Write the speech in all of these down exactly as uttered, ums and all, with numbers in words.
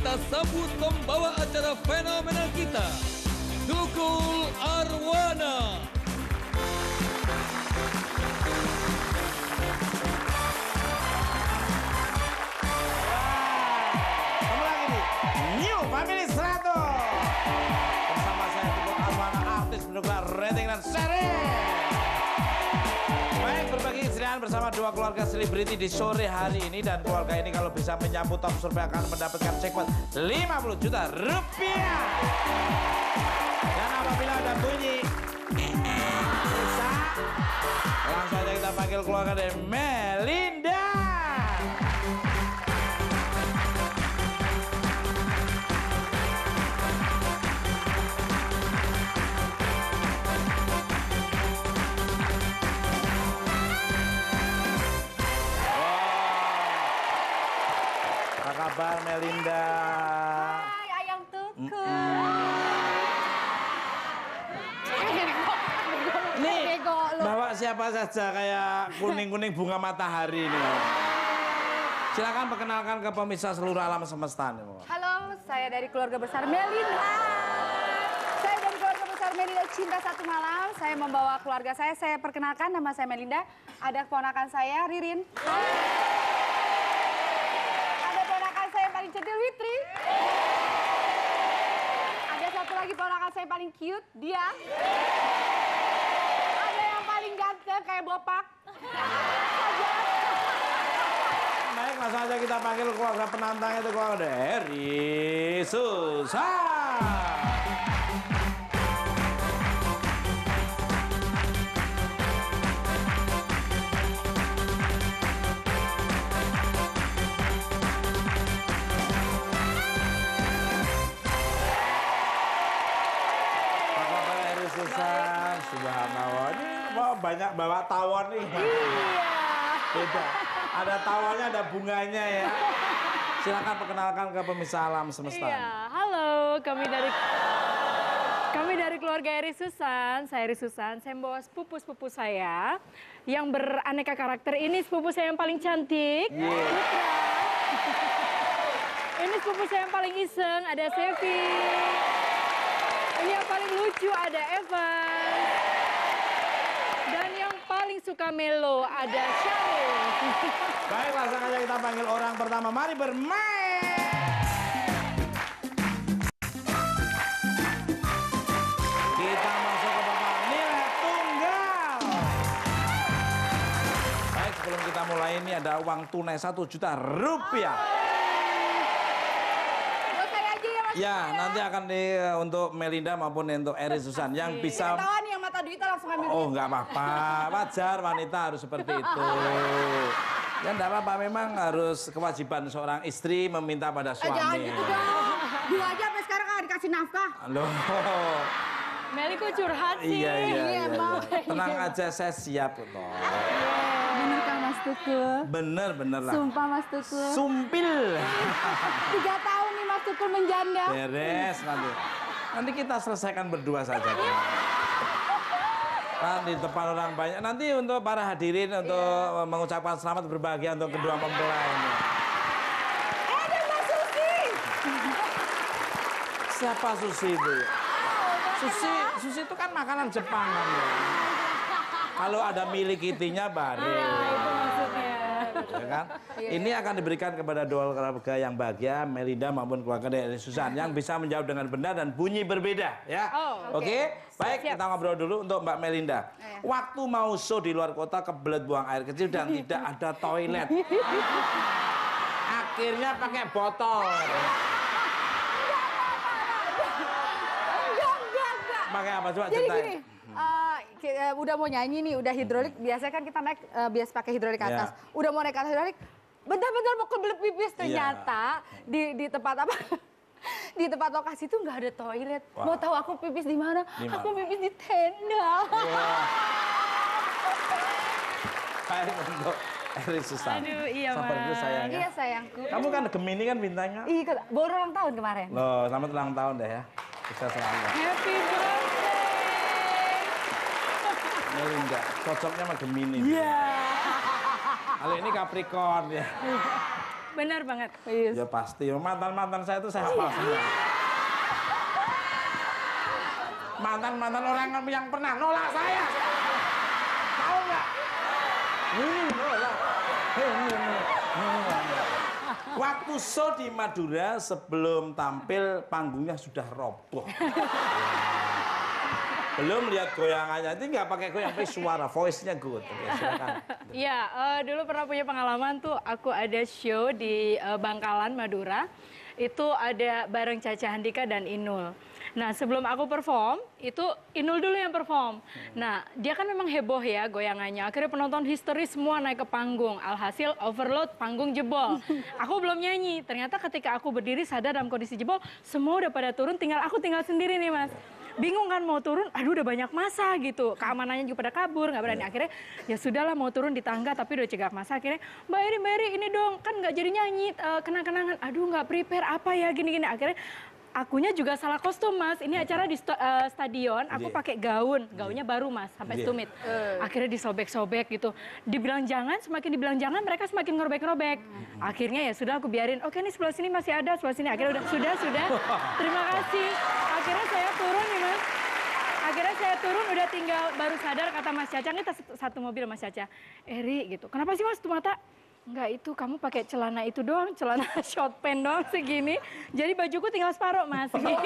kita sambut pembawa acara fenomenal kita, Tukul Arwana. Kamu lagi nih, New Family seratus. Bersama saya Tukul Arwana, artis penukar rating dan seri. Baik, berbagi istirahat bersama dua keluarga selebriti di sore hari ini. Dan keluarga ini kalau bisa menyambut top survei akan mendapatkan jackpot lima puluh juta rupiah. Dan apabila ada bunyi bisa, langsung saja kita panggil keluarga dari Melinda. Kabar Melinda. Hai Ayang Tukul. Nih, bawa siapa saja kayak kuning-kuning bunga matahari ini. Silakan perkenalkan ke pemirsa seluruh alam semesta nih. Halo, saya dari keluarga besar Melinda. Saya dari keluarga besar Melinda Cinta Satu Malam. Saya membawa keluarga saya. Saya perkenalkan, nama saya Melinda. Ada keponakan saya Ririn. Paling centil Witri. Ada satu lagi ponakan saya paling cute, dia. Ada yang paling ganteng kayak bopak. Baik, langsung aja kita panggil keluarga penantang itu, keluarga dari Susan. Susan, subhanallah, ini wah, banyak bawa tawon nih. Iya. Beda. Ada tawonnya, ada bunganya ya. Silakan perkenalkan ke pemirsa alam semesta. Iya, halo, kami dari kami dari keluarga Eri Susan. Saya Eri Susan. Saya membawa sepupu-sepupu saya yang beraneka karakter. Ini sepupu saya yang paling cantik. Yeah. Ini sepupu saya yang paling iseng, ada Sevi. Ini yang paling lucu ada Evan. Dan yang paling suka melo ada Syarul. Baik, langsung aja kita panggil orang pertama. Mari bermain. Kita masuk ke babak nilai tunggal. Baik, sebelum kita mulai ini ada uang tunai satu juta rupiah. Ya, nanti akan di untuk Melinda maupun untuk Eri Susan yang bisa. Ketahuan yang mata duitnya langsung ambil. Oh, nggak apa-apa. Wajar wanita harus seperti itu. Ya nggak apa-apa, memang harus kewajiban seorang istri meminta pada suami. Eh, jangan gitu dong. Dua aja sampai sekarang kan dikasih nafkah. Loh. Meli kok curhat sih? Iya, iya, iya. emang. Tenang aja, saya siap loh. Bener kan Mas Tukul? Bener, bener lah. Sumpah Mas Tukul. Sumpil. Tiga tahun nih Mas Tukul menjanda. Beres nanti. Nanti kita selesaikan berdua saja. Nanti di depan orang banyak. Nanti untuk para hadirin untuk mengucapkan selamat berbahagia untuk kedua mempelai ini. Eh, ada Mbak Susi. Siapa Susi itu? Susi, Susi itu kan makanan Jepang kan ya. Kalau ada milik itinya baru. Iya, itu maksudnya. Ya kan? Ini akan diberikan kepada dua keluarga yang bahagia, Melinda maupun keluarga dari Susan, yang bisa menjawab dengan benar dan bunyi berbeda, ya. Oh, Oke. okay. Baik, Siap. kita ngobrol dulu untuk Mbak Melinda. Iya. Waktu mau show di luar kota kebelet buang air kecil dan tidak ada toilet. Akhirnya pakai botol. Enggak, enggak, enggak. Pakai apa coba Jadi ceritain? gini, uh, ki- uh, udah mau nyanyi nih, udah hidrolik. Biasanya kan kita naik uh, biasa pakai hidrolik ke atas. Iya. Udah mau naik ke atas hidrolik, bentar-bentar mau kebelet pipis. Ternyata di di tempat apa? Di tempat lokasi itu nggak ada toilet. Wah. Mau tahu aku pipis di mana? Di mana? Aku pipis di tenda. Baik untuk Eri Susan. Aduh, iya, Sabar dulu Mas. sayangnya. Iya sayangku. Kamu kan Gemini kan bintangnya. Ih, kata- baru ulang tahun kemarin. Loh, selamat ulang tahun deh ya. Bisa selalu. Happy birthday. Melinda, cocoknya sama Gemini. Iya. Kalau ini Capricorn ya. Benar banget. Ya pasti, mantan-mantan saya itu saya hafal semua. Mantan-mantan orang yang pernah nolak saya. Tahu nggak? Ini nolak. Waktu show di Madura sebelum tampil panggungnya sudah roboh. Belum lihat goyangannya, itu nggak pakai goyang, tapi suara, voice-nya good. Oke, silakan. Iya, uh, dulu pernah punya pengalaman tuh, aku ada show di uh, Bangkalan, Madura. Itu ada bareng Caca Handika dan Inul. Nah, sebelum aku perform, itu Inul dulu yang perform. Nah, dia kan memang heboh ya goyangannya. Akhirnya penonton histeris semua naik ke panggung. Alhasil overload, panggung jebol. Aku belum nyanyi. Ternyata ketika aku berdiri sadar dalam kondisi jebol, semua udah pada turun, tinggal aku tinggal sendiri nih, Mas. Bingung kan mau turun, aduh udah banyak massa gitu. Keamanannya juga pada kabur, nggak berani. Akhirnya ya sudahlah mau turun di tangga tapi udah cegah massa. Akhirnya Mbak Eri, Mbak Eri ini dong kan nggak jadi nyanyi, uh, kenang-kenangan. Aduh nggak prepare apa ya gini-gini. Akhirnya akunya juga salah kostum, Mas. Ini acara di sto, uh, stadion, aku Yeah. pakai gaun. Gaunnya baru, Mas, sampai Yeah. stumit. Uh. Akhirnya disobek-sobek gitu. Dibilang jangan, semakin dibilang jangan, mereka semakin ngerobek-ngerobek. Mm. Akhirnya ya sudah aku biarin, oke nih sebelah sini masih ada, sebelah sini. Akhirnya udah, sudah, sudah. Terima kasih. Akhirnya saya turun nih, Mas. Akhirnya saya turun, udah tinggal baru sadar kata Mas Caca, kita satu mobil Mas Caca. Eri gitu, kenapa sih Mas tuh mata? Enggak, itu kamu pakai celana itu doang, celana short pant doang segini. Jadi bajuku tinggal separuh, Mas. Nggak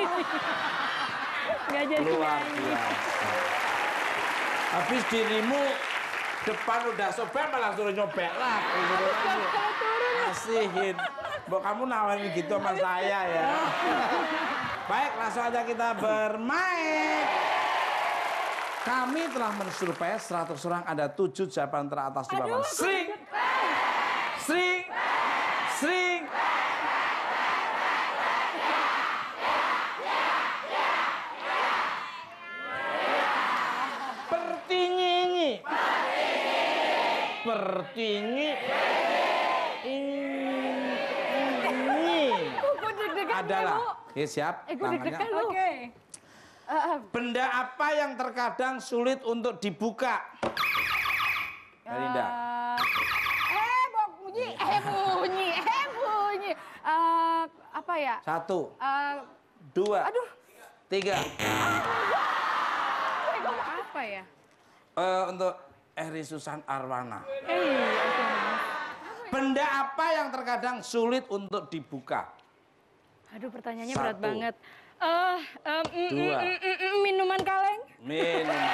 jadi Luar nyanyi. biasa. Habis dirimu depan udah sobek malah suruh nyobek lah. Kasihin. Mbok kamu nawarin gitu sama saya ya. Baik, langsung aja kita bermain. Kami telah mensurvei seratus orang, ada tujuh jawaban teratas di bawah. Sering, sering, sering. Pertinyi, pertinyi, ini adalah. Oke, siap. Eh, gue deg-degan lu. Oke. Benda apa yang terkadang sulit untuk dibuka? Melinda. Eh, bunyi, eh bunyi, eh bunyi. Eh, apa ya? Satu, Eh, dua, aduh, tiga. Apa ya? Eh, untuk Eri Susan Arwana. Eh, oke, Mas. Benda apa yang terkadang sulit untuk dibuka? Aduh, pertanyaannya Satu. berat banget. Eh, em, mm, Dua. mm, mm, mm, minuman kaleng? Minuman.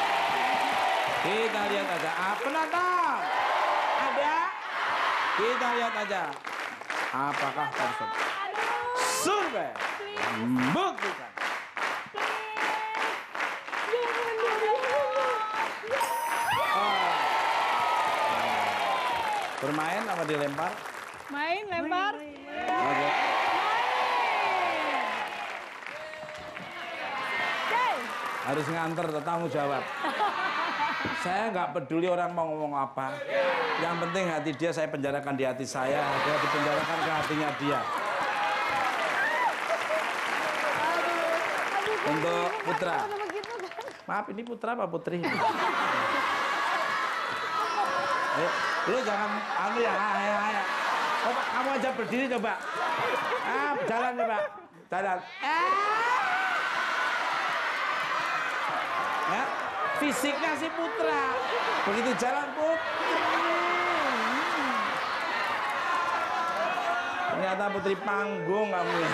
Kita lihat aja. Ah, penonton. Ada? Kita lihat aja. Apakah tersebut? Survei membuktikan. Ah. Bermain apa dilempar? Main, lempar. Oke. Harus nganter tanggung jawab. Saya nggak peduli orang mau ngomong apa. Yang penting hati dia saya penjarakan di hati saya, dia dipenjarakan ke hatinya dia. Untuk Putra. Maaf, ini Putra apa Putri? Eh, lu jangan anu ya, ayo, ayo. Coba kamu aja berdiri coba. Ah, jalan coba. Jalan. Ya, fisiknya si Putra. Begitu jalan Put. Ternyata Putri panggung kamu ya.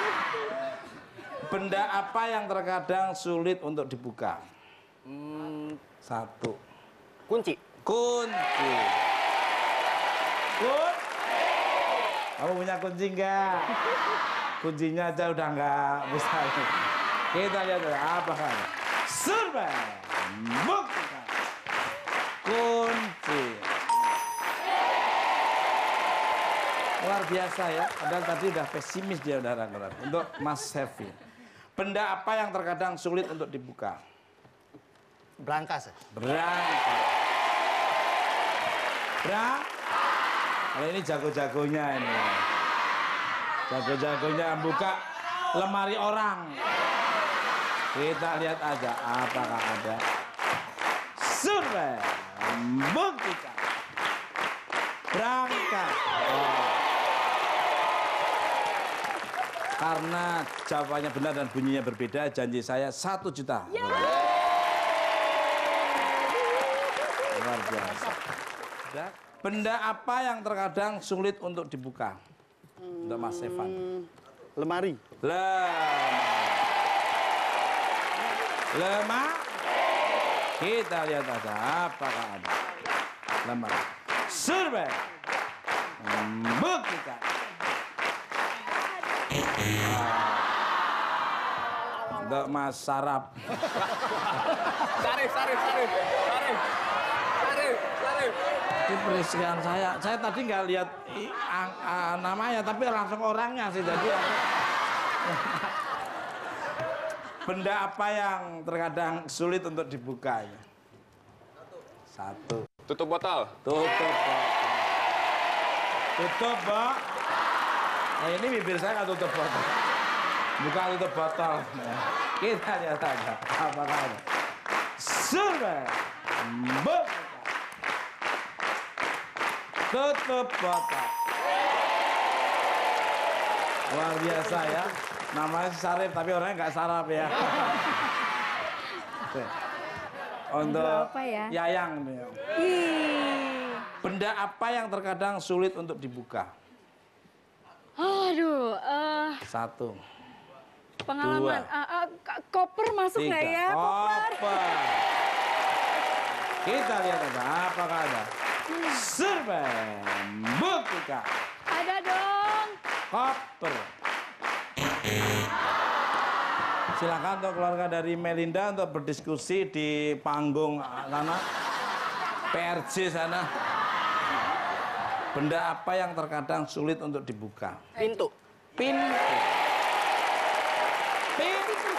Benda apa yang terkadang sulit untuk dibuka? Hmm, Satu. kunci. Kunci. Kun? Kamu punya kunci enggak? Kuncinya aja udah enggak bisa. Kita lihat apa kan? Survei membuktikan kunci. Luar biasa ya. Padahal tadi udah pesimis dia udah ragu-ragu. Untuk Mas Sevi. Benda apa yang terkadang sulit untuk dibuka? Brankas. Berangkat. Bra. Kalau ini jago-jagonya ini. Jago-jagonya buka lemari orang. Kita lihat aja apakah ada. Survei membuktikan. Berangkat. Oh. Karena jawabannya benar dan bunyinya berbeda, janji saya satu juta. Luar biasa. Benda apa yang terkadang sulit untuk dibuka? Untuk Mas Evan. Lemari. Lemari. Lemari. Kita lihat aja apakah ada. Lemari. Survei. Buktikan. Untuk Mas Sarap. Sarif, sarif, sarif, sarif, sarif, sarif. Itu perisian saya. Saya tadi nggak lihat i- ang- a- namanya, tapi langsung orangnya sih. Jadi benda apa yang terkadang sulit untuk dibuka? Satu. Tutup botol. Tutup botol. Tutup, Mbak. Nah, ini bibir saya nggak tutup botol. Buka tutup botol. Kita lihat aja apakah ada. Sudah. Buka. Tutup botol. Luar biasa ya. Namanya Sarif, tapi orangnya nggak sarap ya. Oke. Untuk apa ya? Yayang nih. Ih. Benda apa yang terkadang sulit untuk dibuka? Aduh, eh, Satu, pengalaman. Dua. Ah, ah, k- koper masuk nggak tiga. ya? Koper. Koper. Kita lihat aja apakah ada. Survei. Buktikan. Ada dong. Koper. Silakan untuk keluarga dari Melinda untuk berdiskusi di panggung sana, P R J sana. Benda apa yang terkadang sulit untuk dibuka? Pintu. Pintu. Pintu.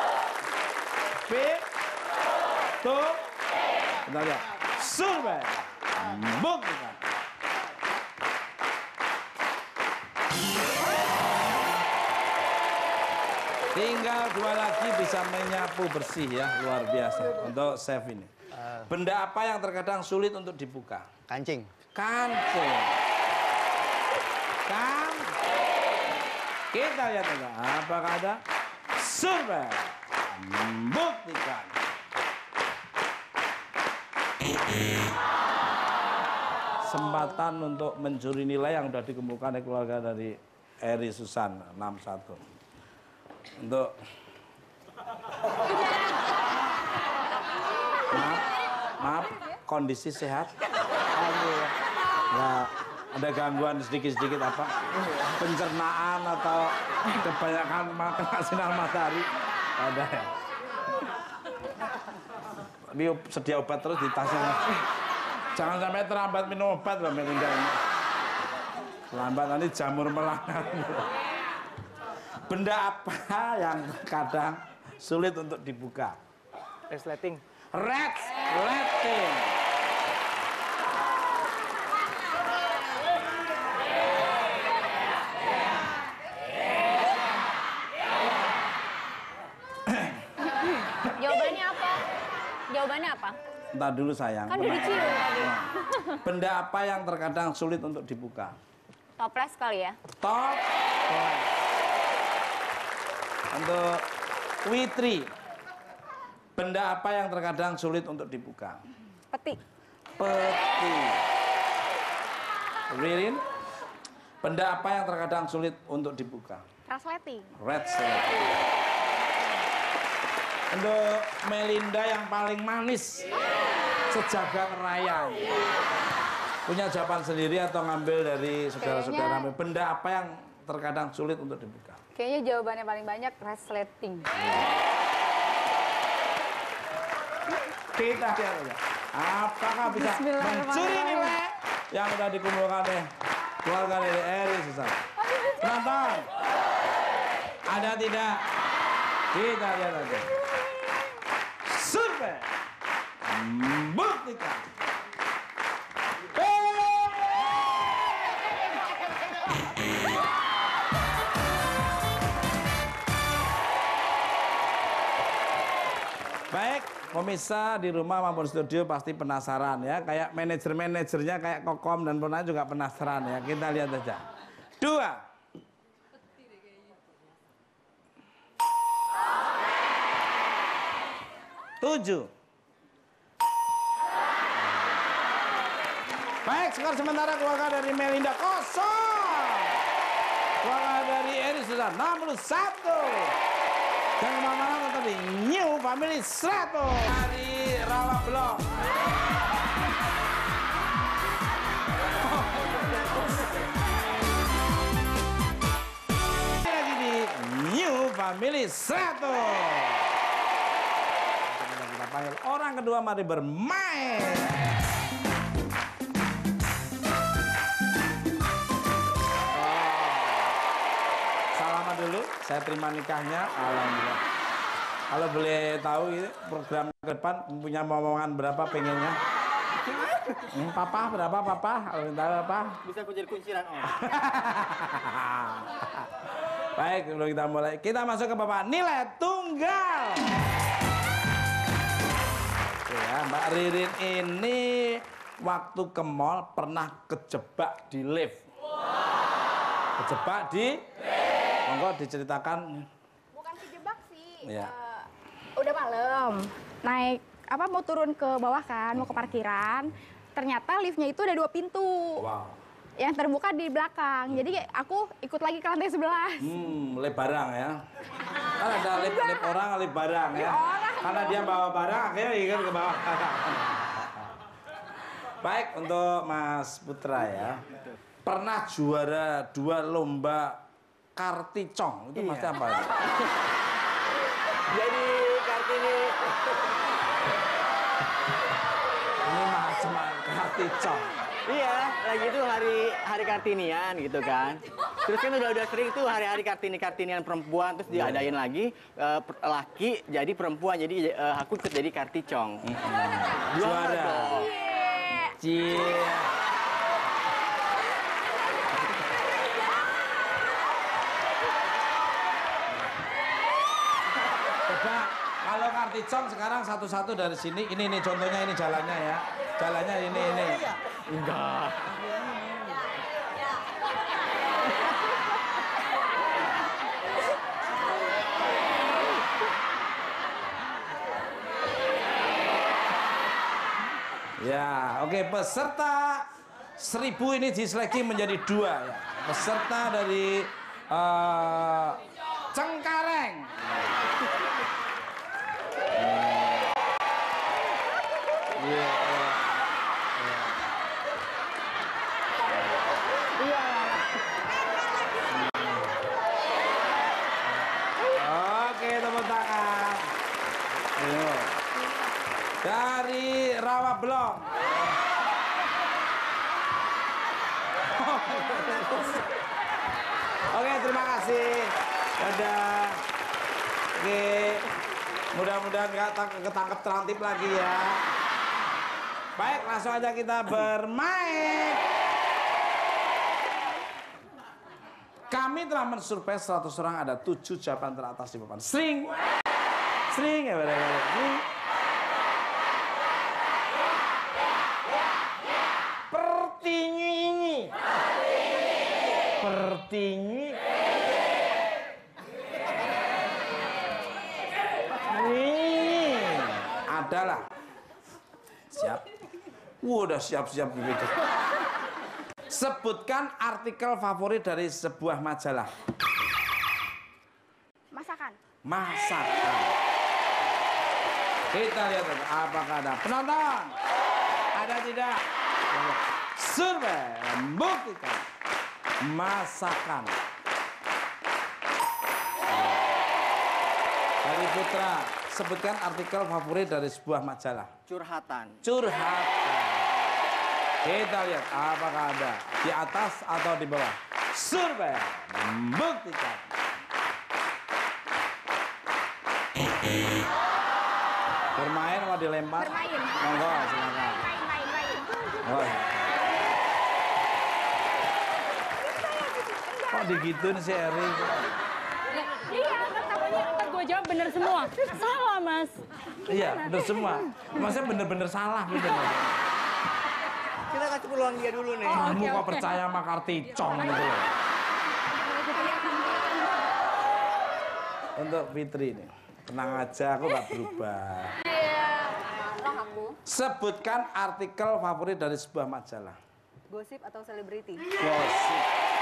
Pintu. Bentar ya. Survei. Buktikan. Tinggal dua lagi bisa menyapu bersih ya, luar biasa untuk chef ini. Benda apa yang terkadang sulit untuk dibuka? Kancing. Kancing. Kancing. Kita lihat aja apakah ada. Survei. Buktikan. Kesempatan untuk mencuri nilai yang sudah dikumpulkan oleh keluarga dari Eri Susan enam satu. Untuk maaf, maaf, kondisi sehat. Alhamdulillah. Nggak ada gangguan sedikit-sedikit apa? Pencernaan atau kebanyakan makan sinar matahari? Ada ya. Ini sedia obat terus di tasnya. Jangan sampai terlambat minum obat loh Melinda ini. Lambat nanti jamur melanggar. Benda apa yang kadang sulit untuk dibuka? Resleting. Resleting. Jawabannya apa? Jawabannya apa? Entar dulu sayang. Kan udah dicium tadi. Benda apa yang terkadang sulit untuk dibuka? Toples kali ya? Top. Untuk Witri. Benda apa yang terkadang sulit untuk dibuka? Peti. Peti. Ririn. Benda apa yang terkadang sulit untuk dibuka? Resleting. Red Sleting. Untuk Melinda yang paling manis sejagat raya. Punya jawaban sendiri atau ngambil dari saudara-saudara? Kayaknya- Benda apa yang terkadang sulit untuk dibuka? Kayaknya jawabannya paling banyak resleting. Kita lihat aja. Apakah bisa Bismillahirrahmanirrahim. mencuri nilai yang sudah dikumpulkan oleh keluarga dari Eri Susan? Penonton, ada tidak? Kita lihat aja. Survei. Buktikan. Baik, pemirsa di rumah maupun studio pasti penasaran ya. Kayak manajer-manajernya kayak Kokom dan Pona juga penasaran ya. Kita lihat aja. Dua. tujuh. Baik, skor sementara keluarga dari Melinda kosong. Keluarga dari Eri sudah enam puluh satu. Dan kemana-mana tetap di New Family seratus. Dari Rawa Blok. Lagi di New Family seratus. Kita panggil orang kedua, mari bermain. Salaman dulu, saya terima nikahnya. Alhamdulillah. Kalau boleh tahu ini program ke depan punya omongan berapa pengennya? Hmm, papa berapa papa? Kalau tahu apa? Bisa aku jadi kunciran om. Baik, sebelum kita mulai, kita masuk ke bapak nilai tunggal. Oke ya, Mbak Ririn ini waktu ke mall pernah kejebak di lift. Kejebak di? Monggo diceritakan. Bukan kejebak sih. Iya. Eh, udah malam. Naik apa mau turun ke bawah kan, mau ke parkiran. Ternyata liftnya itu ada dua pintu. Wow. Yang terbuka di belakang. Jadi aku ikut lagi ke lantai sebelas. Hmm, lift barang ya. Kan ada lift, lift orang, lift barang ya. Orang Karena dia bawa barang, akhirnya ikut ke bawah. Baik, untuk Mas Putra ya. Pernah juara dua lomba Karticong. Itu Iya. maksudnya apa ya? Jadi Kartini. Ini macam Karticong. Iya, lagi itu hari hari Kartinian gitu kan. Terus kan udah udah sering tuh hari-hari Kartini Kartinian perempuan terus diadain lagi eh, per- laki jadi perempuan jadi eh, aku ikut jadi Karticong. Juara. Cie. Coba kalau Karticong sekarang satu-satu dari sini. Ini nih contohnya, ini jalannya ya. Jalannya ini ini. Enggak. Ya, oke, peserta seribu ini diseleksi menjadi dua ya. Peserta dari eh, Cengkareng. Iya, iya. Oke, tepuk tangan. Ayo. Dari Rawa Blok. Oke, terima kasih. Dadah. Oke. Mudah-mudahan nggak tang- ketangkep terantip lagi ya. Baik, langsung aja kita bermain. Kami telah mensurvei seratus orang, ada tujuh jawaban teratas di papan. String. String ya, bareng-bareng. String. Pertinyi. Pertinyi. Ini adalah. Siap. Wah, udah siap-siap begitu. Sebutkan artikel favorit dari sebuah majalah. Masakan. Masakan. Kita lihat apakah ada penonton. Ada tidak? Survei membuktikan masakan. Dari Putra, sebutkan artikel favorit dari sebuah majalah. Curhatan. Curhatan. Kita lihat apakah ada di atas atau di bawah. Survei membuktikan. Bermain mau dilempar? Bermain. Monggo, silakan. Main, main, main. Oh. Kok digituin si Eri? Iya, kan takutnya ntar gue jawab bener semua. Salah, Mas. Iya, bener semua. Maksudnya bener-bener salah gitu. Kita kasih peluang dia dulu nih. Kamu oke, kok oke. percaya sama Karticong gitu loh. Untuk Fitri ini, tenang aja, aku gak berubah. Iya. Sebutkan artikel favorit dari sebuah majalah. Gosip atau selebriti? Gosip.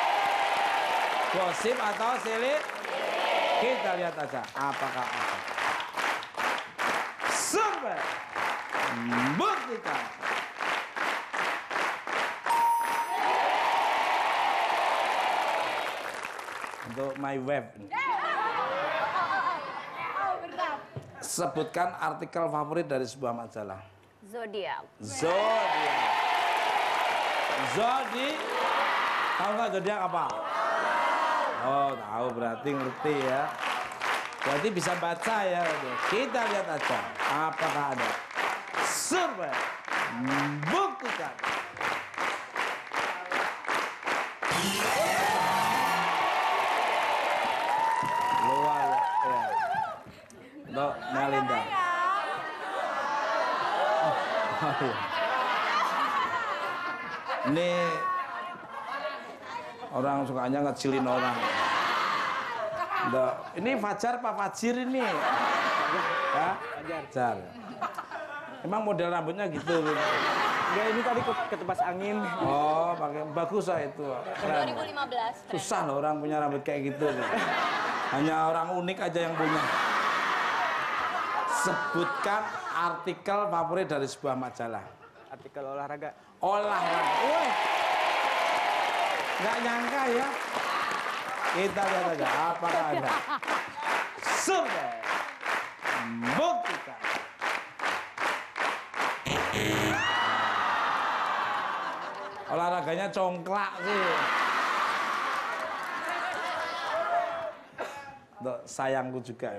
Gosip atau selebriti? Kita lihat aja apakah apa. Survei buktikan. Untuk my web. Sebutkan artikel favorit dari sebuah majalah. Zodiak. Zodiak. Zodi. Tahu nggak zodiak apa? Oh, tahu berarti ngerti ya. Berarti bisa baca ya. Kita lihat aja apakah ada. Survei buktikan. Luar ya. Untuk Melinda. Oh, iya. Ini orang sukanya ngecilin orang. Nggak, ini Fajar Pak Fajir ini. Ya, Fajar. Emang model rambutnya gitu. Enggak, ini tadi ketebas angin. Oh, pakai bagus lah itu. dua ribu lima belas. Susah loh orang punya rambut kayak gitu. Hanya orang unik aja yang punya. Sebutkan artikel favorit dari sebuah majalah. Artikel olahraga. Olahraga. Wah. Nggak nyangka ya. Kita lihat aja apakah ada. Survei buktikan. Olahraganya congklak sih. Untuk sayangku juga.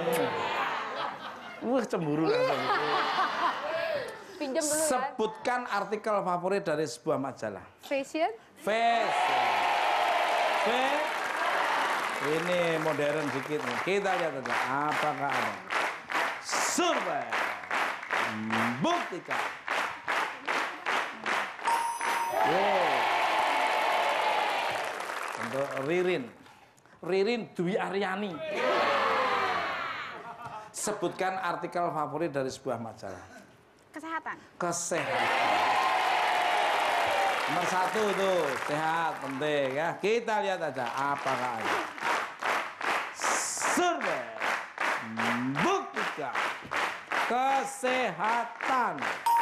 Wah, cemburu langsung. Pinjam dulu ya. Sebutkan artikel favorit dari sebuah majalah. Fashion? Fashion. Fashion. Ini modern dikit nih. Kita lihat aja apakah ada. Survei buktikan. Wow. Untuk Ririn. Ririn Dwi Aryani. Sebutkan artikel favorit dari sebuah majalah. Kesehatan? Kesehatan. Nomor satu tuh, sehat, penting ya. Kita lihat aja apakah ada. Survei buktikan kesehatan.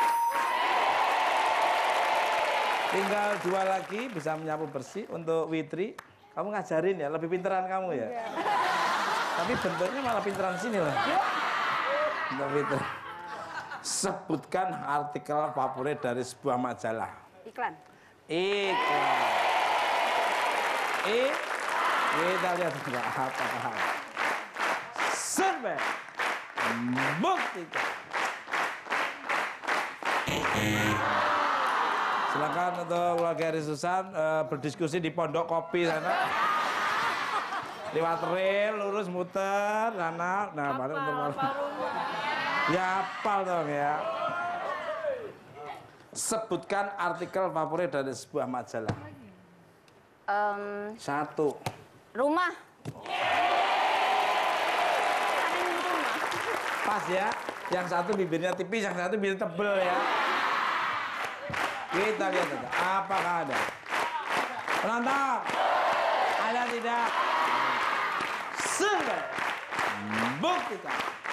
Tinggal dua lagi bisa menyapu bersih untuk Witri. Kamu ngajarin ya, lebih pinteran kamu ya. Iya. Tapi bentuknya malah pinteran sini lah. Untuk Witri. Sebutkan artikel favorit dari sebuah majalah. Iklan? Iklan. I. Kita lihat juga apakah. Survei buktikan. Silakan untuk keluarga Heri Susan uh, berdiskusi di Pondok Kopi sana. Lewat rel, lurus muter sana. Nah, baru untuk ya hafal dong ya. Sebutkan artikel favorit dari sebuah majalah. Um, Satu. rumah. Pas ya. Yang satu bibirnya tipis, yang satu bibirnya tebel ya. Kita lihat aja. Apakah ada? Penonton. Ada tidak? Survei buktikan.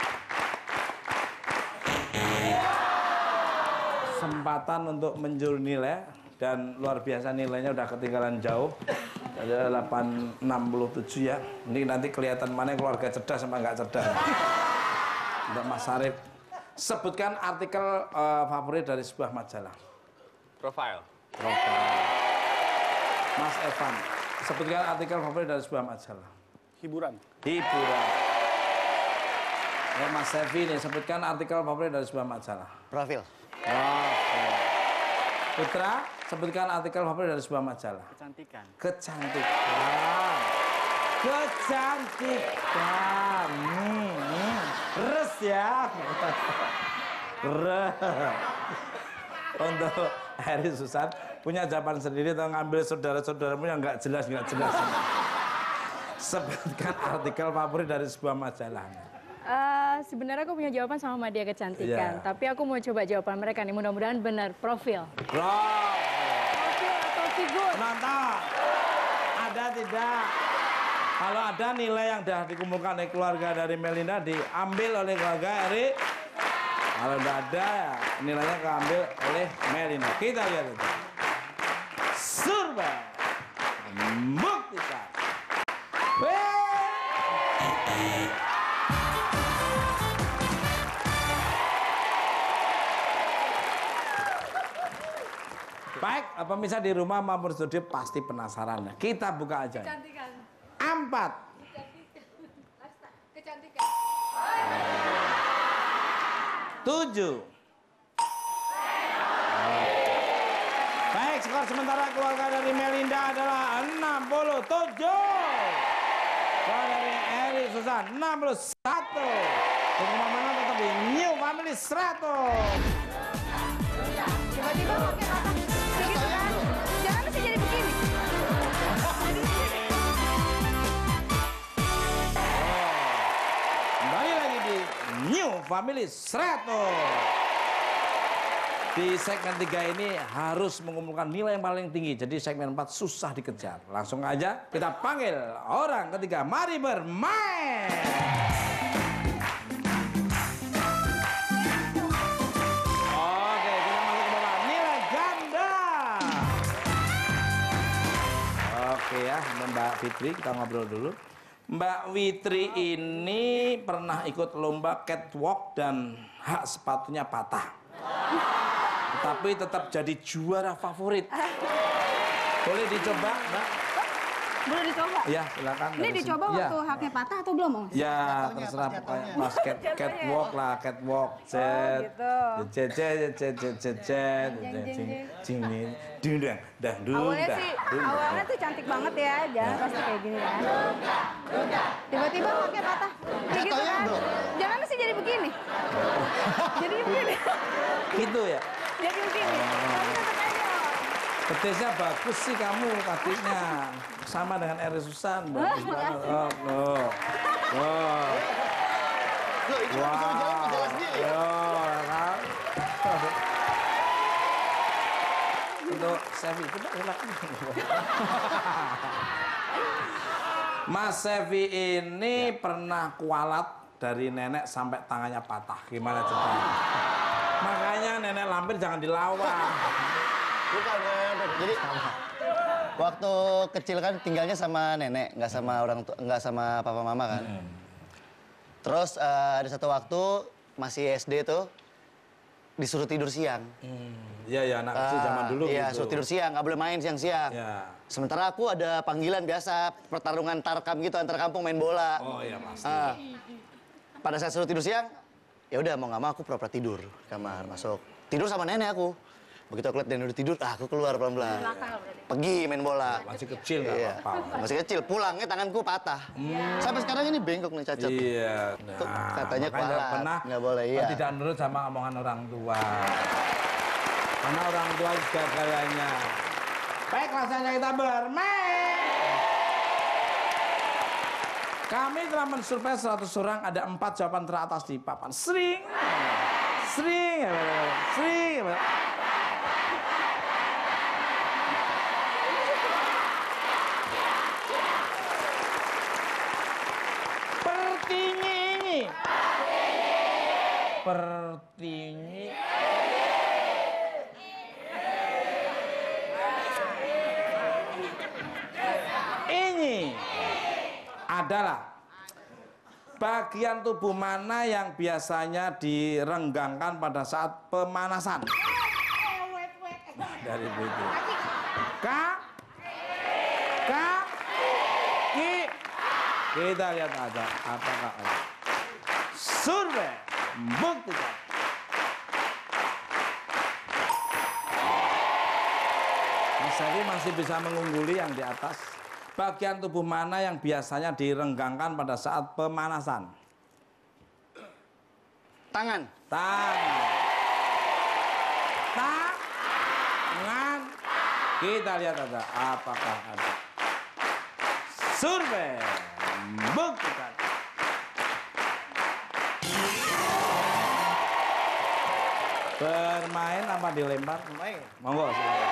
Kesempatan untuk menjur nilai dan luar biasa nilainya udah ketinggalan jauh. Ada delapan enam tujuh ya. Ini nanti kelihatan mana keluarga cerdas sama nggak cerdas. Untuk Mas Sarip. Sebutkan artikel uh, favorit dari sebuah majalah. Profile. Profile. Mas Evan. Sebutkan artikel favorit dari sebuah majalah. Hiburan. Hiburan. Ya, Mas Sevi nih, sebutkan artikel favorit dari sebuah majalah. Profil. Oke. Putra, sebutkan artikel favorit dari sebuah majalah. Kecantikan. Kecantikan. Kecantikan. Hmm, hmm. Res ya. Res. Untuk Heri Susan punya jawaban sendiri atau ngambil saudara-saudaramu yang nggak jelas nggak jelas. Sebutkan artikel favorit dari sebuah majalah. Uh, sebenarnya aku punya jawaban sama Madia Kecantikan, Iya. tapi aku mau coba jawaban mereka nih. Mudah-mudahan benar. Profil. Bro, Profil atau figur? penonton, ada tidak? Kalau ada nilai yang sudah dikumpulkan oleh keluarga dari Melinda diambil oleh keluarga Erik. Kalau tidak ada, ya nilainya keambil oleh Melinda. Kita lihat itu. Survei membuktikan. Weh. Baik, pemirsa di rumah maupun studio pasti penasaran. Kita buka aja. Kecantikan. Empat. Kecantikan. Tujuh. Baik, skor sementara keluarga dari Melinda adalah enam puluh tujuh. Skor dari Eri Susan enam puluh satu. Untuk mana tetap di New Family seratus. Tiba-tiba pakai kata begitu kan? Jangan mesti jadi begini. Jadi begini. Kembali lagi di New Family seratus. Di segmen tiga ini harus mengumpulkan nilai yang paling tinggi. Jadi segmen empat susah dikejar. Langsung aja kita panggil orang ketiga. Mari bermain. Oke, kita masuk ke bawah. Nilai ganda. Oke ya, Mbak Fitri, kita ngobrol dulu. Mbak Fitri ini pernah ikut lomba catwalk dan hak sepatunya patah. Tapi tetap jadi juara favorit. Boleh dicoba, Mbak? Boleh dicoba? Ya, silakan. Ini dari sini. dicoba Ya. waktu haknya patah atau belum, Mas? Ya, terserah pokoknya. Pas cat, catwalk lah, catwalk. Cet. gitu. Cet, cet, cet, cet, cet, cet. Jeng, jeng, jeng. Jing, jing. Dung, dang, dang, dung, Awalnya dang, sih, dung, dang. awalnya tuh cantik banget ya, jangan pasti kayak gini kan. Tiba-tiba haknya patah, kayak gitu kan. Jangan mesti jadi begini. Jadi begini. Gitu ya. Jadi begini. Tapi tetap aja. Petisnya bagus sih kamu kakinya. Sama dengan Eri Susan. Bagus banget. Oh, oh. Oh. Loh, itu wow. Bisa jalan, jalan sendiri ya? Oh, kan? Untuk Sevi, coba silakan. Mas Sevi ini pernah kualat dari nenek sampai tangannya patah. Gimana ceritanya? Makanya nenek lampir jangan dilawan. Bukan, bukan. Jadi waktu kecil kan tinggalnya sama nenek, nggak sama orang tua, nggak sama papa mama kan. Hmm. Terus uh, ada satu waktu masih S D tuh disuruh tidur siang. Iya hmm. ya anak kecil zaman dulu. Iya, gitu. suruh tidur siang, nggak boleh main siang-siang. Ya. Sementara aku ada panggilan biasa pertarungan tarkam gitu antar kampung main bola. Oh iya pasti. Uh, pada saat suruh tidur siang, ya udah mau nggak mau aku pura-pura tidur kamar masuk. Tidur sama nenek aku. Begitu aku lihat nenek udah tidur, ah, aku keluar pelan-pelan. Pergi main bola. Masih kecil nggak Iya. apa-apa. Masih kecil, pulangnya tanganku patah. Hmm. Sampai sekarang ini bengkok nih cacat. Iya. Tuh, katanya makanya kualat, pernah nggak boleh, iya. tidak nurut sama omongan orang tua. Karena orang tua segalanya. Baik, rasanya kita bermain. Kami telah mensurvei seratus orang, ada empat jawaban teratas di papan. Sering, sering, sering. Pertinyi. Pertinyi. Ini adalah bagian tubuh mana yang biasanya direnggangkan pada saat pemanasan? Dari itu. K, K, Ki. Kita lihat aja apakah ada. Survei buktikan. Mas Sevi masih bisa mengungguli yang di atas. Bagian tubuh mana yang biasanya direnggangkan pada saat pemanasan? Tangan. Tangan. Tangan. Kita lihat ada apakah ada. Survei buktikan. Bermain apa dilempar? Main. Monggo silakan.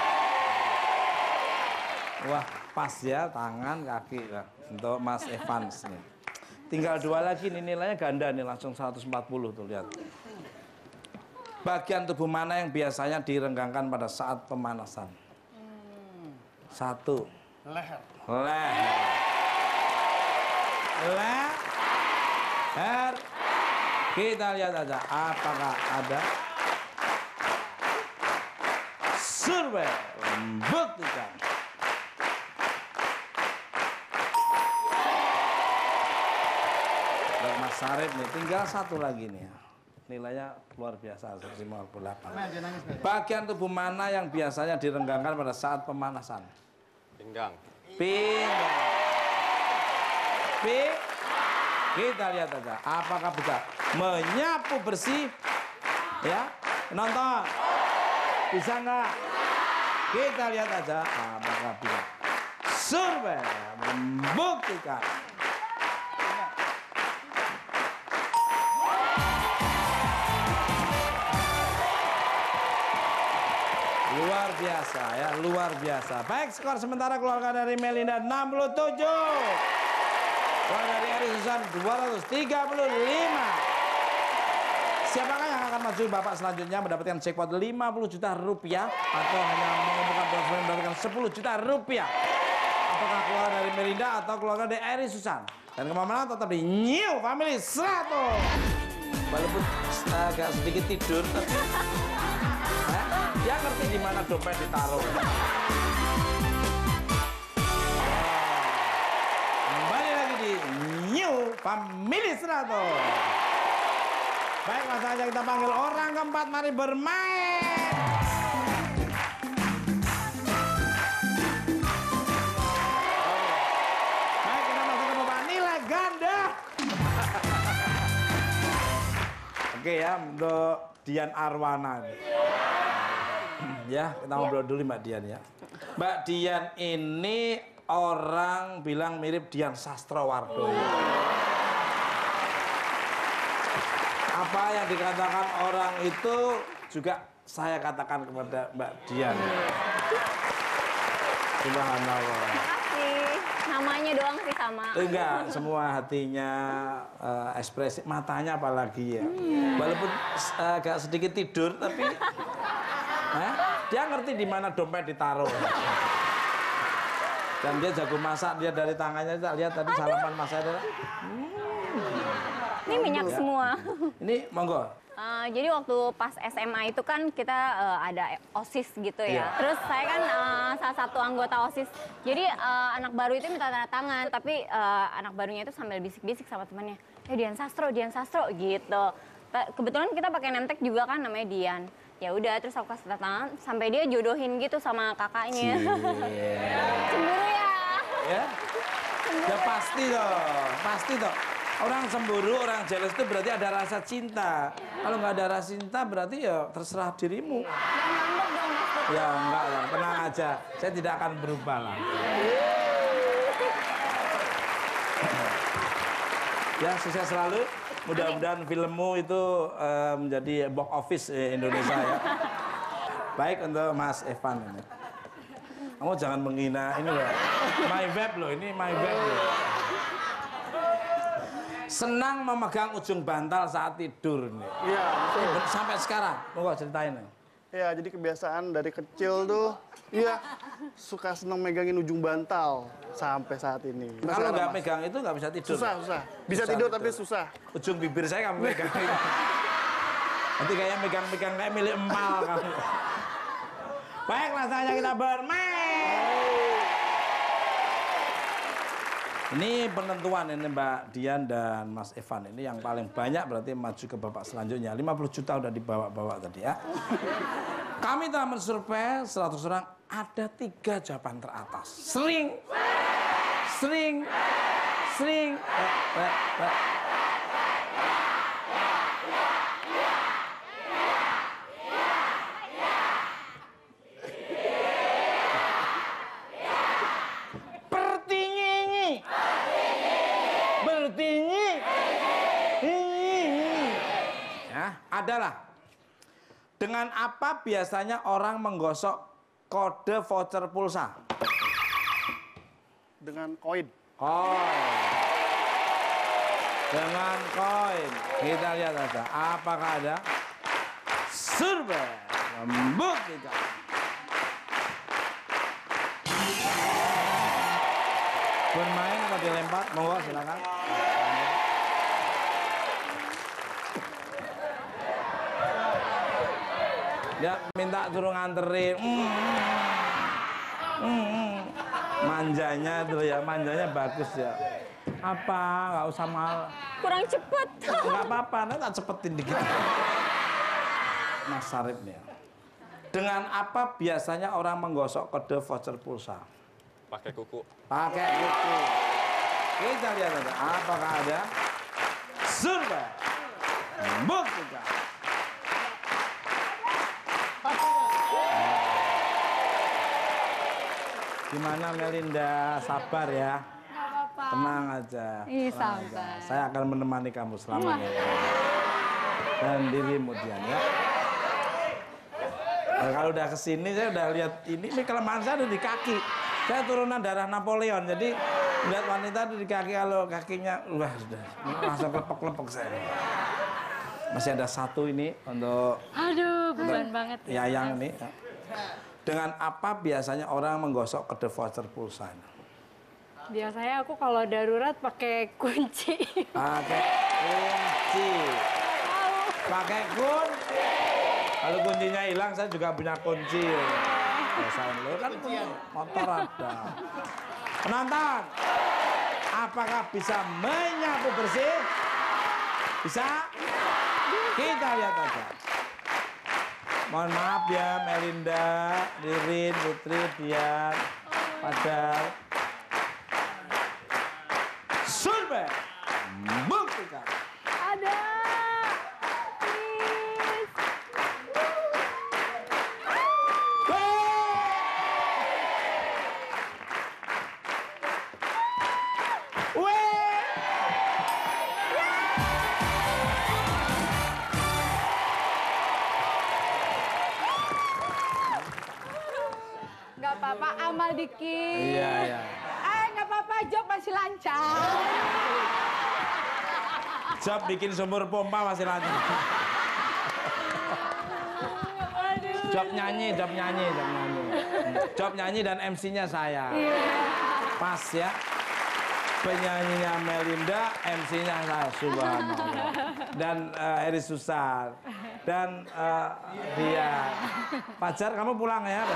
Wah, pas ya tangan kaki lah untuk Mas Evans nih. Tinggal dua lagi nih, nilainya ganda nih, langsung seratus empat puluh tuh lihat. Bagian tubuh mana yang biasanya direnggangkan pada saat pemanasan? Satu. Leher. Leher. Leher. Kita lihat aja apakah ada. Survei membuktikan. Untuk Mas Sarip nih, tinggal satu lagi nih. Nilainya luar biasa, seratus lima puluh delapan. Bagian tubuh mana yang biasanya direnggangkan pada saat pemanasan? Pinggang. Pinggang. Pi. Kita lihat aja, apakah bisa menyapu bersih? Ya, nonton. Bisa nggak? Kita lihat aja, apakah bisa. Survei membuktikan. Luar biasa ya, luar biasa. Baik, skor sementara keluarga dari Melinda enam puluh tujuh. Keluarga dari Ari Susan dua ratus tiga puluh lima. Siapakah yang akan maju babak selanjutnya mendapatkan jackpot lima puluh juta rupiah atau hanya mengumpulkan bonus mendapatkan sepuluh juta rupiah? Apakah keluarga dari Melinda atau keluarga dari Ari Susan? Dan kemenangan tetap di New Family seratus. Walaupun agak sedikit tidur, tapi eh, dia ngerti di mana dompet ditaruh. Kembali lagi di New Family seratus. Baik, langsung aja kita panggil orang keempat, mari bermain. Baik, kita masuk ke babak nilai ganda. Oke ya, untuk Dian Arwana. Ya, kita ngobrol dulu Mbak Dian ya. Mbak Dian ini orang bilang mirip Dian Sastrowardoyo. Apa yang dikatakan orang itu juga saya katakan kepada Mbak Dian. Subhanallah. Makasih. Namanya doang sih sama. Enggak, semua hatinya, uh, ekspresi, matanya apalagi ya. Hmm. Walaupun uh, agak sedikit tidur, tapi eh, dia ngerti di mana dompet ditaruh. Dan dia jago masak, dia dari tangannya, lihat tadi salaman mas saya. Hmm. Ini minyak ya. Semua. Ini monggo. Uh, jadi waktu pas S M A itu kan kita uh, ada OSIS gitu ya. Iya. Terus saya kan uh, salah satu anggota OSIS. Jadi uh, anak baru itu minta tanda tangan, tapi uh, anak barunya itu sambil bisik-bisik sama temannya. Eh Dian Sastro, Dian Sastro gitu. Kebetulan kita pakai nemtek juga kan namanya Dian. Ya udah, terus aku kasih tanda tangan sampai dia jodohin gitu sama kakaknya. Cemburu ya? Ya? Cemburu. Ya pasti toh, pasti toh. Orang cemburu, orang jealous itu berarti ada rasa cinta. Kalau nggak ada rasa cinta berarti ya terserah dirimu. Jangan ngambek dong, Mas. Ya enggak lah, tenang aja. Saya tidak akan berubah lah. Ya, sukses selalu. Mudah-mudahan filmmu itu uh, menjadi box office eh, Indonesia ya. Baik untuk Mas Evan ini. Kamu jangan menghina ini loh. My web loh, ini my web loh. Senang memegang ujung bantal saat tidur nih. Iya, betul. Sampai sekarang, mau ceritain nih. Iya, jadi kebiasaan dari kecil tuh, iya suka seneng megangin ujung bantal sampai saat ini. Kalau nggak megang itu nggak bisa tidur. Susah, susah. Bisa Susah tidur tidur. tapi susah. Ujung bibir saya kamu megang. Nanti kayak megang-megang kayak milik empal kamu. Baik, langsung aja kita bermain. Ini penentuan ini Mbak Dian dan Mas Evan. Ini yang paling banyak berarti maju ke babak selanjutnya. lima puluh juta udah dibawa-bawa tadi ya. Kami telah mensurvei seratus orang, ada tiga jawaban teratas. Sering, sering, sering. Eh, eh, eh. Adalah Dengan apa biasanya orang menggosok kode voucher pulsa? Dengan koin. Koin. Dengan koin. Kita lihat aja. Apakah ada? Survei membuktikan. Bermain atau dilempar? Monggo silakan. Ya minta suruh nganterin. Mm. Mm. Manjanya tuh ya, manjanya bagus ya. Apa? Nggak usah mal. Kurang cepet. Nggak apa-apa, nanti tak cepetin dikit. Mas Sarip nih. Dengan apa biasanya orang menggosok kode voucher pulsa? Pakai kuku. Pakai kuku. Kita lihat aja. Apakah ada? Survei membuktikan. Gimana Melinda? Sabar ya. Tenang aja. Ih, Tenang sabar. aja. Saya akan menemani kamu selamanya. Dan dirimu Dian ya. Nah, kalau udah kesini saya udah lihat ini, ini kelemahan saya ada di kaki. Saya turunan darah Napoleon, jadi lihat wanita ada di kaki, kalau kakinya wah sudah langsung lepek-lepek saya. Masih ada satu ini untuk Aduh, beban banget. ya yang ini. Dengan apa biasanya orang menggosok kode voucher pulsa? Biasanya aku kalau darurat pakai kunci. Pakai kunci. Pakai kun. Kalau kuncinya hilang, saya juga punya kunci. Biasain lo kan punya motor ada. Penonton, apakah bisa menyapu bersih? Bisa? Kita lihat aja. Mohon maaf ya Melinda, Ririn, Putri, Dian, Padar. Survei buktikan. Ada. Please. Gak apa-apa, amal dikit. Iya, iya. Eh, gak apa-apa, job masih lancar. Job bikin sumur pompa masih lanjut. Job nyanyi, job nyanyi, job nyanyi. Job nyanyi dan M C-nya saya. Pas ya. Penyanyinya Melinda, M C-nya saya, subhanallah. Dan uh, Eri Susan. Dan uh, dia. Pacar, kamu pulang ya.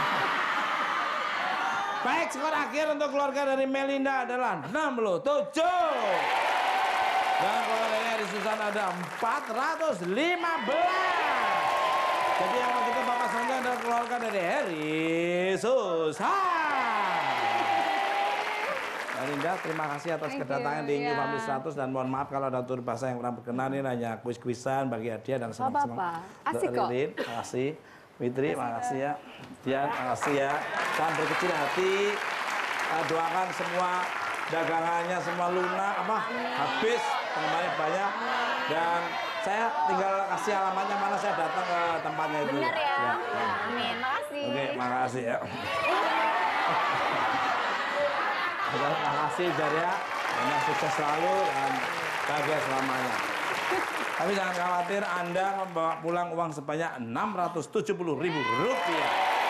Baik, skor akhir untuk keluarga dari Melinda adalah enam puluh tujuh. Dan keluarga dari Eri Susan ada empat ratus lima belas. Jadi yang begitu Bapak selanjutnya adalah keluarga dari Eri Susan. Melinda, terima kasih atas Thank kedatangan you, di Ingin ya. Family seratus dan mohon maaf kalau ada tutur bahasa yang kurang berkenan. Ini hanya kuis-kuisan bagi hadiah dan senang-senang. apa-apa. Asik kok. Ririn, terima kasih. Fitri, terima kasih ya. Dian, terima kasih ya. Jangan berkecil hati. Uh, doakan semua dagangannya semua lunak, apa habis, penggemarnya banyak. Dan saya tinggal kasih alamatnya mana saya datang ke tempatnya itu. Benar ya? Ya, Ya, amin. Makasih. Oke, makasih ya. Oke, makasih Jaria. Banyak sukses selalu dan bahagia selamanya. Tapi jangan khawatir, Anda membawa pulang uang sebanyak enam ratus tujuh puluh ribu rupiah.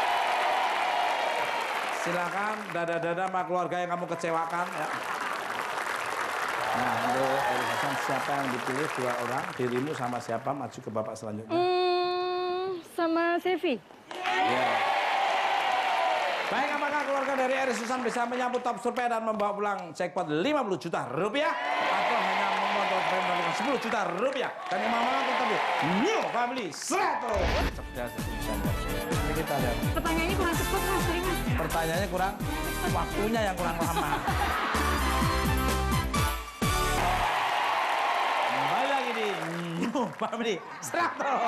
Silakan, dada-dada sama keluarga yang kamu kecewakan ya. Nah, untuk urusan siapa yang dipilih dua orang, dirimu sama siapa maju ke bapak selanjutnya? Hmm, sama Sevi. Ya. Baik, apakah keluarga dari Eri Susan bisa menyambut top survei dan membawa pulang jackpot lima puluh juta rupiah? Atau hanya membawa top survei mendapatkan sepuluh juta rupiah? Dan yang mana tetap di New Family seratus. Cerdas, bisa Ini kita lihat. Pertanyaannya kurang cepat, Mas. Sorry, Mas. Pertanyaannya kurang, waktunya yang kurang lama. Kembali lagi di New Family seratus.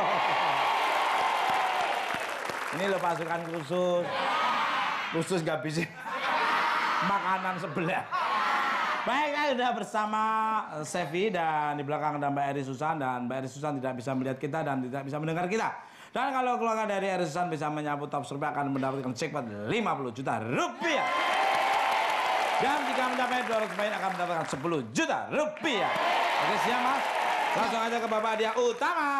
Ini loh pasukan khusus. Khusus gak bisa makanan sebelah. Baik, saya sudah bersama Sevi dan di belakang ada Mbak Eri Susan. Dan Mbak Eri Susan tidak bisa melihat kita dan tidak bisa mendengar kita. Dan kalau keluarga dari Eri Susan bisa menyapu top survei akan mendapatkan jackpot lima puluh juta rupiah. Dan jika mencapai dua ratus poin akan mendapatkan sepuluh juta rupiah. Oke, siap Mas? Langsung aja ke Bapak hadiah utama.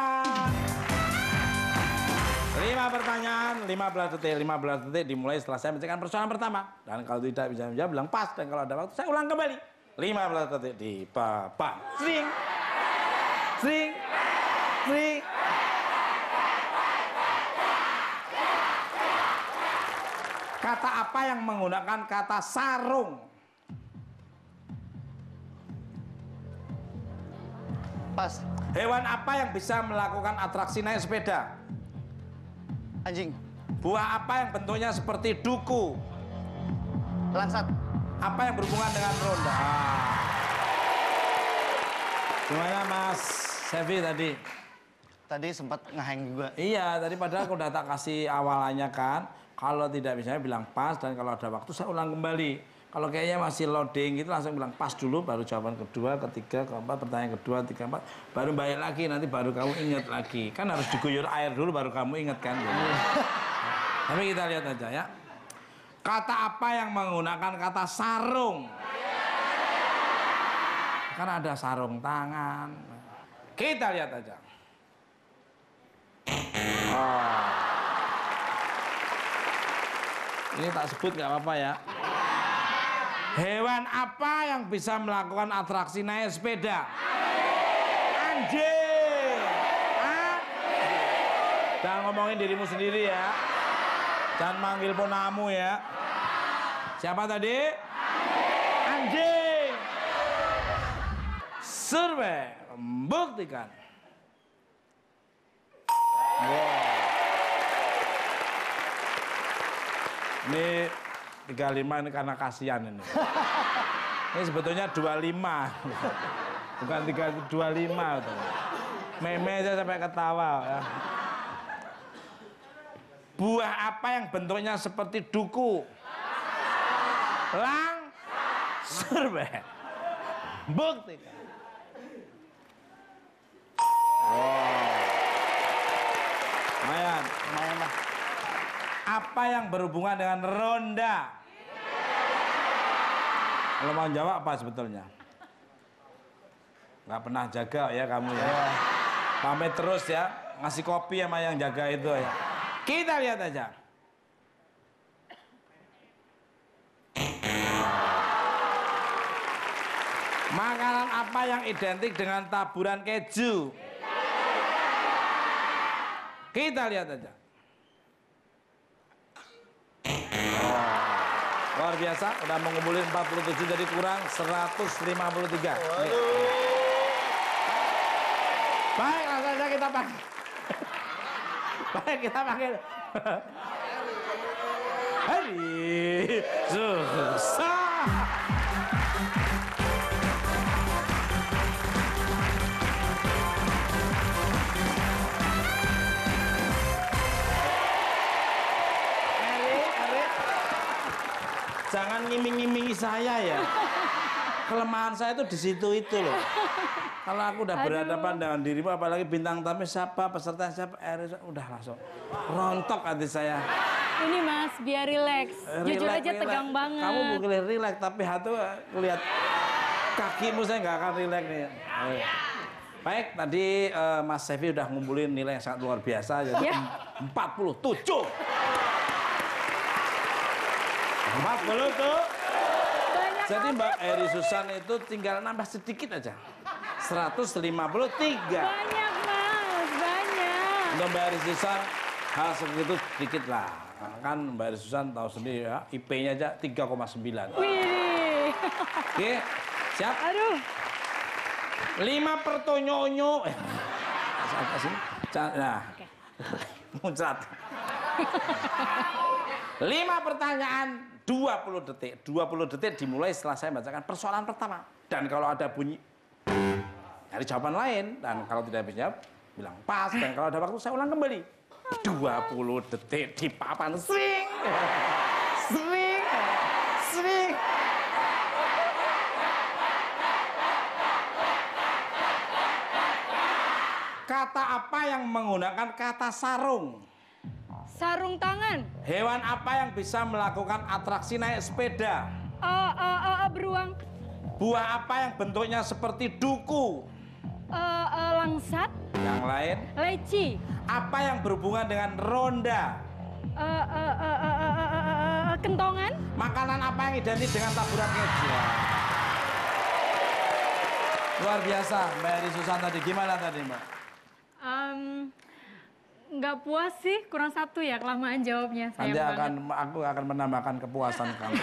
lima pertanyaan, lima belas detik. lima belas detik dimulai setelah saya menceritakan persoalan pertama. Dan kalau tidak bisa menjawab, bilang pas. Dan kalau ada waktu, saya ulang kembali. lima belas detik di papan. Sring. Sring. Sring. Kata apa yang menggunakan kata sarung? Pas. Hewan apa yang bisa melakukan atraksi naik sepeda? Anjing. Buah apa yang bentuknya seperti duku? Langsat. Apa yang berhubungan dengan ronda? Ah. Gimana Mas Sevi tadi? Tadi sempat ngehang juga. Iya, tadi padahal aku udah tak kasih awalannya kan. Kalau tidak bisa bilang pas, dan kalau ada waktu saya ulang kembali. Kalau kayaknya masih loading gitu langsung bilang pas dulu, baru jawaban kedua, ketiga, keempat, pertanyaan kedua, tiga, empat, baru balik lagi, nanti baru kamu ingat lagi. Kan harus diguyur air dulu baru kamu ingat kan. Tapi kita lihat aja ya. Kata apa yang menggunakan kata sarung? Kan ada sarung tangan. Kita lihat aja. Oh. Ini tak sebut nggak apa-apa ya. Hewan apa yang bisa melakukan atraksi naik sepeda? Anjing. Ah? Jangan ngomongin dirimu sendiri ya. Jangan manggil ponamu ya. Siapa tadi? Anjing. Survei membuktikan. Wow. Ini tiga puluh lima ini karena kasihan ini. Ini sebetulnya dua puluh lima. Bukan tiga dua puluh lima. Meme saya sampai ketawa ya. Buah apa yang bentuknya seperti duku? Lang. Survei. Buktikan. Wow. Lumayan. Lumayan lah. Apa yang berhubungan dengan ronda? Kalau mau jawab apa sebetulnya? Nggak pernah jaga ya kamu ya. Pamit terus ya, ngasih kopi sama yang jaga itu ya. Kita lihat aja. Makanan apa yang identik dengan taburan keju? Kita lihat aja. Luar biasa, udah mengumpulin empat puluh tujuh jadi kurang seratus lima puluh tiga. Baik, langsung aja kita pakai. Baik, kita pakai. Hari susah. Jangan ngiming-ngimingi saya ya. Kelemahan saya itu di situ itu loh. Kalau aku udah berhadapan dengan dirimu, apalagi bintang tamu siapa, peserta siapa, Eri, udah langsung rontok hati saya. Ini Mas, biar rileks. Jujur Relax, aja relax. tegang banget. Kamu boleh rileks, tapi hati lihat kakimu saya nggak akan rileks nih. Ayo. Baik, tadi uh, Mas Sevi udah ngumpulin nilai yang sangat luar biasa, jadi Ya. empat puluh tujuh. empat puluh tuh. Jadi Mbak Eri Susan itu tinggal nambah sedikit aja. seratus lima puluh tiga. Banyak Mas, banyak. Untuk Mbak Eri Susan hal segitu sedikit lah. Kan Mbak Eri Susan tahu sendiri ya, I P-nya aja tiga koma sembilan. Wih. Oke, siap? Aduh. lima pertonyonyo. Eh, apa sih? Nah, muncrat. lima pertanyaan, dua puluh detik. dua puluh detik dimulai setelah saya bacakan persoalan pertama. Dan kalau ada bunyi, cari jawaban lain. Dan kalau tidak bisa jawab, bilang pas. Dan kalau ada waktu, saya ulang kembali. dua puluh detik di papan. Swing! Swing! Swing! Kata apa yang menggunakan kata sarung? Sarung tangan. Hewan apa yang bisa melakukan atraksi naik sepeda? Uh, uh, uh, uh, beruang. Buah apa yang bentuknya seperti duku? Uh, uh, langsat. Yang lain? Leci. Apa yang berhubungan dengan ronda? Uh, uh, uh, uh, uh, uh, uh, uh, kentongan. Makanan apa yang identik dengan taburan keju? Luar biasa, Mbak Eri Susan tadi. Gimana tadi, Mbak? Um, nggak puas sih, kurang satu ya, kelamaan jawabnya. Sayang Nanti akan banget. aku akan menambahkan kepuasan kamu.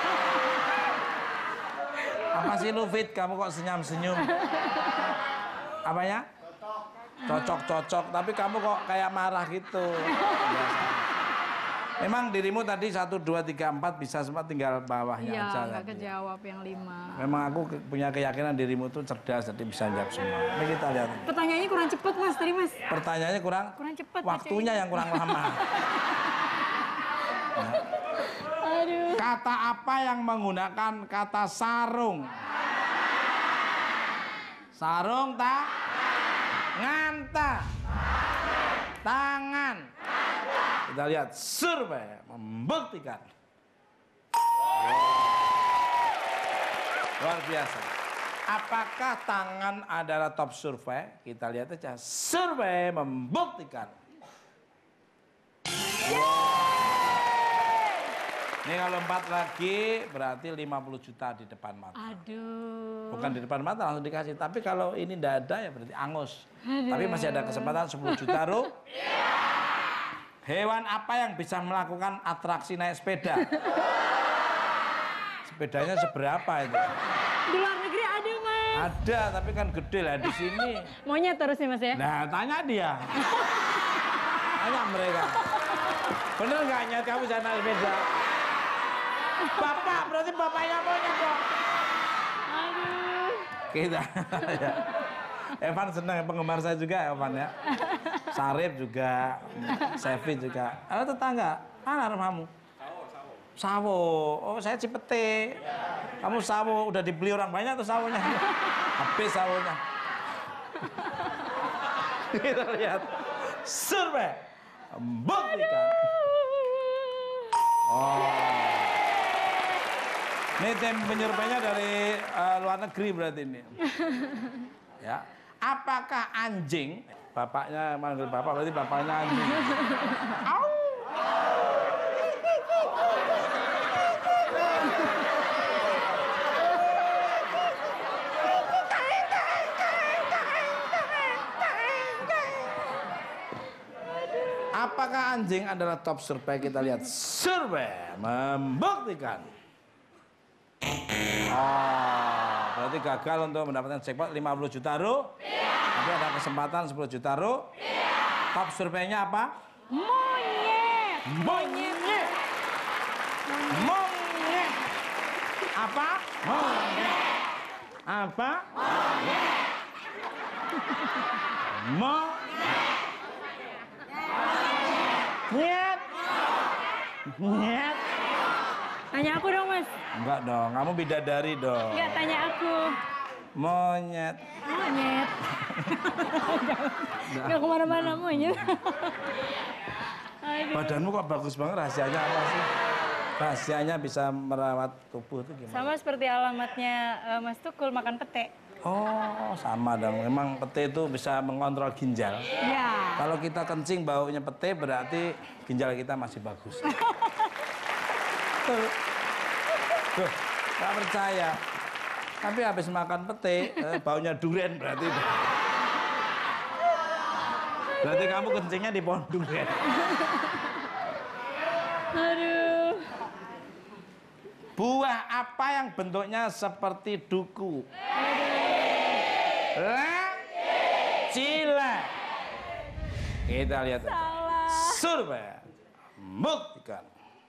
Apa sih lu, Fit? Kamu kok senyum-senyum? Apanya? Cocok-cocok, tapi kamu kok kayak marah gitu. Biasa. Memang dirimu tadi satu, dua, tiga, empat bisa sempat tinggal bawahnya Iya, aja. nggak tadi. kejawab yang lima. Memang aku ke- punya keyakinan dirimu tuh cerdas, jadi bisa jawab semua. Ini kita lihat. Pertanyaannya kurang cepet mas, tadi mas. Pertanyaannya kurang, Kurang cepet waktunya yang kurang lama. Aduh. Kata apa yang menggunakan kata sarung? Sarung tak? Nganta. Tangan. Kita lihat survei membuktikan. Luar biasa. Apakah tangan adalah top survei? Kita lihat aja. Survei membuktikan. Ini kalau empat lagi berarti lima puluh juta di depan mata. Aduh. Bukan di depan mata langsung dikasih. Tapi kalau ini tidak ada ya berarti angus. Tapi masih ada kesempatan sepuluh juta rupiah. Hewan apa yang bisa melakukan atraksi naik sepeda? Sepedanya seberapa itu? Di luar negeri ada mas. Ada, tapi kan gede lah di sini. Monyet terus nih mas ya? Nah, tanya dia. Tanya mereka. Bener nggak nyet kamu bisa naik sepeda? Bapak, berarti bapaknya monyet kok. Aduh. Kita. Ya. Evan senang, penggemar saya juga Evan ya. Sarip juga, Sevi juga. Ada tetangga, mana rumahmu? Sawo, sawo. Sawo, oh saya Cipete. Kamu sawo, udah dibeli orang banyak tuh sawonya. Habis sawonya. Kita lihat. Survei. Membuktikan. Oh. Ini tim penyurveinya dari uh, luar negeri berarti ini. Ya. Apakah anjing, bapaknya manggil bapak, berarti bapaknya anjing. Au. Apakah anjing adalah top survei? Kita lihat survei membuktikan. Oh, berarti gagal untuk mendapatkan jackpot lima puluh juta rupiah. Tapi ada kesempatan sepuluh juta rupiah. Top surveinya apa? Monyet. Monyet. Monyet. Apa? Monyet. Apa? Monyet. Monyet. Monyet. Tanya aku dong mas. Enggak dong, kamu bidadari dong. Enggak, tanya aku. Monyet. Monyet. Enggak kemana-mana monyet. Aduh. Badanmu kok bagus banget, rahasianya apa sih? Rahasianya bisa merawat tubuh itu gimana? Sama seperti alamatnya uh, Mas Tukul makan pete. Oh, sama dong. Memang pete itu bisa mengontrol ginjal. Ya. Kalau kita kencing baunya pete berarti ginjal kita masih bagus. Tuh. Tuh, nggak percaya. Tapi habis makan pete, eh, baunya durian berarti. Berarti kamu kencingnya di pohon durian. Aduh. Buah apa yang bentuknya seperti duku? La, cila. Kita lihat. Salah. Survei membuktikan.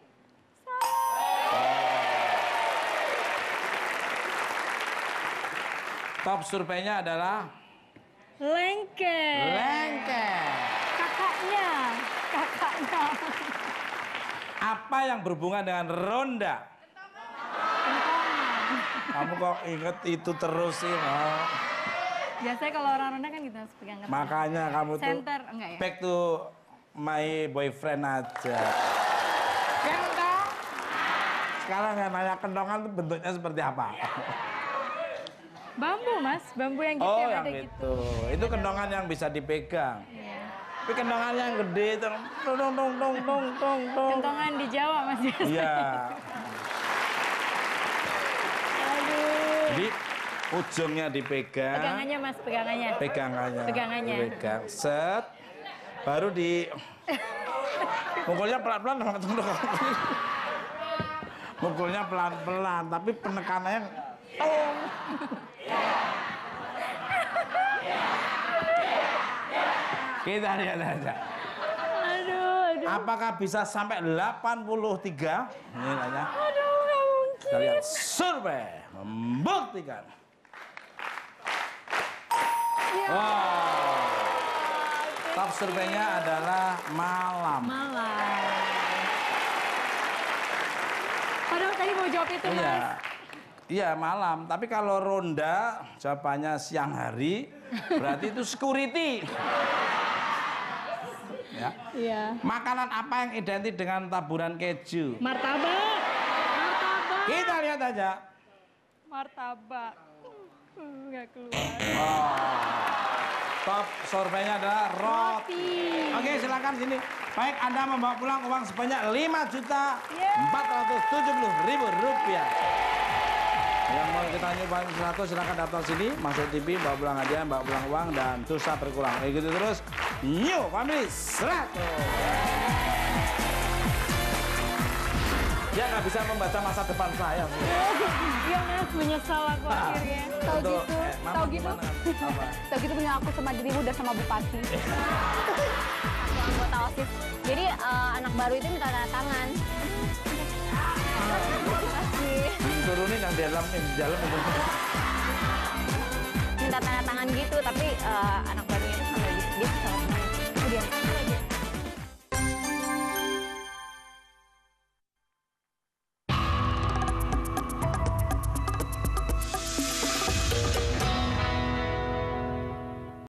Top surveinya adalah Lengket. lengket. Kakaknya. Kakaknya. Apa yang berhubungan dengan ronda? Kamu kok inget itu terus sih, no? Biasanya kalau orang rendah kan gitu harus pegang kertas. Makanya kamu tuh Center, enggak ya? back to my boyfriend aja. Kendong. Sekarang yang nanya kendongan tuh bentuknya seperti apa? Bambu mas, bambu yang gitu Oh yang yang ada itu. gitu. Itu kendongan yang bisa dipegang. Iya. Tapi kendongan yang gede itu dong dong dong dong dong dong dong. Kentongan di Jawa mas biasanya. Iya. Aduh. Jadi ujungnya dipegang. Pegangannya mas, pegangannya. Pegangannya. Pegangannya. Dipegang. Set. Baru di mukulnya pelan-pelan dong. Mukulnya pelan-pelan, tapi penekanannya tong. Kita lihat aja. Aduh, aduh. Apakah bisa sampai delapan puluh tiga? Ini nanya. Aduh, nggak mungkin. Kita lihat survei membuktikan. Ya. Wow. Top surveinya adalah malam. Malam. Padahal tadi mau jawab itu Iya. mas. Iya malam, tapi kalau ronda jawabannya siang hari, berarti itu security. Ya. Iya. Makanan apa yang identik dengan taburan keju? Martabak. Martabak. Kita lihat aja. Martabak. Uh, nggak keluar. Oh. Top surveinya adalah roti. Roti. Oke, silakan sini. Baik, Anda membawa pulang uang sebanyak lima juta empat ratus tujuh puluh ribu rupiah. Yang mau kita nyobain sesuatu silakan datang sini, masuk T V, bawa pulang hadiah, bawa pulang uang dan susah berkurang. Kayak gitu terus. New Family seratus. Dia nggak bisa membaca masa depan saya. Iya mas, menyesal aku akhirnya. Tahu Untuk, gitu, eh, Mama tahu gitu. gimana? Apa? Tahu gitu punya aku sama dirimu udah sama bupati. Aku anggota OSIS. Jadi eh, anak baru itu minta tanda tangan. Makasih. Turunin yang di dalam, yang di dalam itu. Minta tanda tangan gitu, tapi eh,